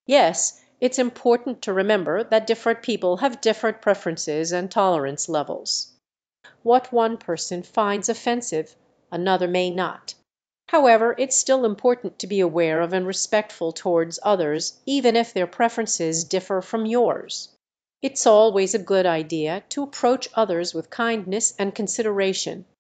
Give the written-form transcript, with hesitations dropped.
Yes, it's important to remember that different people have different preferences and tolerance levels. What one person finds offensive, another may not. However, it's still important to be aware of and respectful towards others, even if their preferences differ from yours. It's always a good idea to approach others with kindness and consideration,